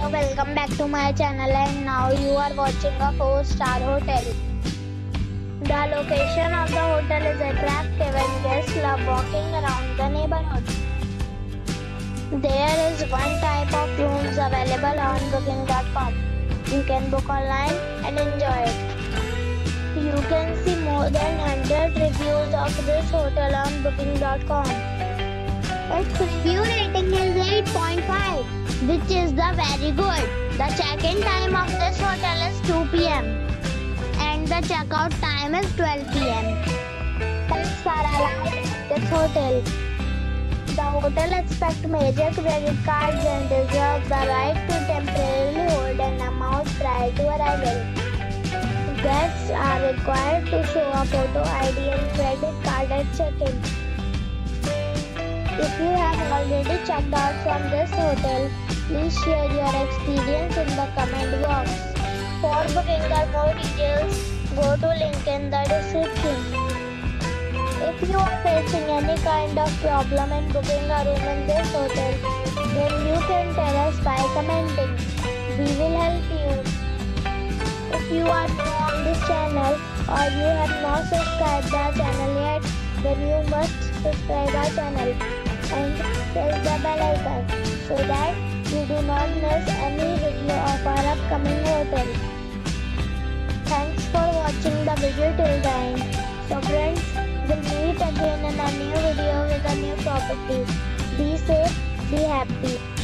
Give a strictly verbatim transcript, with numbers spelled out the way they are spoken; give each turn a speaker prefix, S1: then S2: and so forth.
S1: welcome back to my channel, and now you are watching a four star hotel. The location of the hotel is attractive and guests love walking around the neighborhood. There is one type of rooms available on booking dot com. You can book online and enjoy it. You can see more than one hundred reviews of this hotel on booking dot com. Its review rating is eight point five, which is the very good. The check-in time of this hotel is two p m and the check-out time is twelve p m Pets are allowed in this hotel. The hotel accepts major credit cards and reserves the right to temporarily hold an amount prior to arrival. Guests are required to show a photo I D and credit card at check-in. If you have already checked out from this hotel, please share your experience in the comment box. For booking or more details, go to link in the description. If you are facing any kind of problem in booking a room in this hotel, then you can tell us by commenting. We will help you. If you are new on this channel or you have not subscribed our channel yet, then you must subscribe our channel and press the bell icon so that you do not miss any video of our upcoming hotel. Thanks for watching the video till the end. So friends, we'll meet again in a new video with a new property. Be safe, be happy.